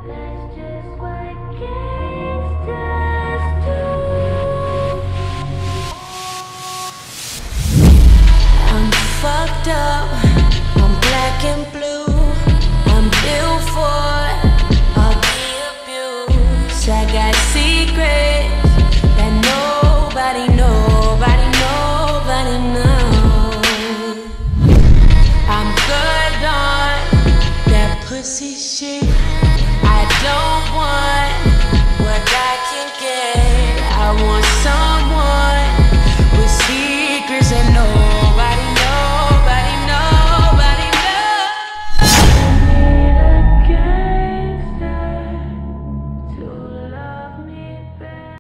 That's just what gangsters do. I'm fucked up, I'm black and blue.